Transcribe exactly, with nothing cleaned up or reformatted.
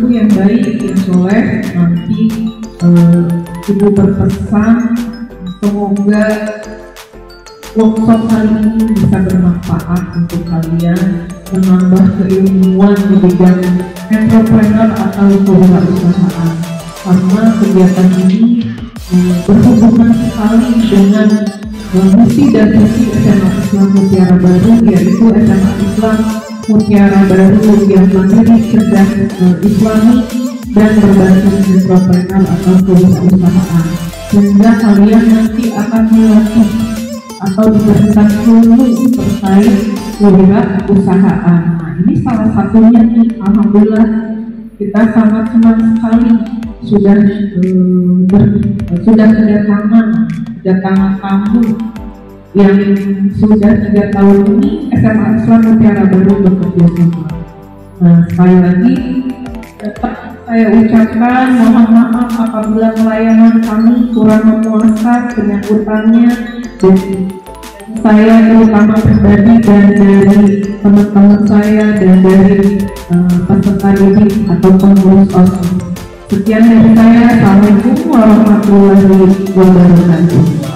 guru yang baik, yang soleh. Nanti uh, Ibu berpesan semoga workshop kali ini bisa bermanfaat untuk kalian, menambah keilmuan di bidang entrepreneur atau kewirausahaan, karena kegiatan ini uh, berhubungan sekali dengan uh, misi dan visi S M A Islam Mutiara Baru, yaitu S M A Islam Mutiara Baru yang mandiri, cerdas, uh, Islami, dan berbasis entrepreneur atau kewirausahaan, sehingga kalian nanti akan melatih atau diberikan ilmu terkait kewirausahaan. Nah, ini salah satunya nih, alhamdulillah kita sangat senang sekali sudah uh, ber, uh, sudah kedatangan kedatangan tamu yang sudah tiga tahun ini S M A Islam Mutiara Baru bekerja sama. Nah, sekali lagi tetap saya ucapkan mohon maaf apabila pelayanan kami kurang memuaskan penyambutannya, dan saya terutama pribadi dan dari teman-teman saya dan dari uh, peserta didik atau pengurus O S I. Sekian dari saya. Assalamualaikum warahmatullahi wabarakatuh.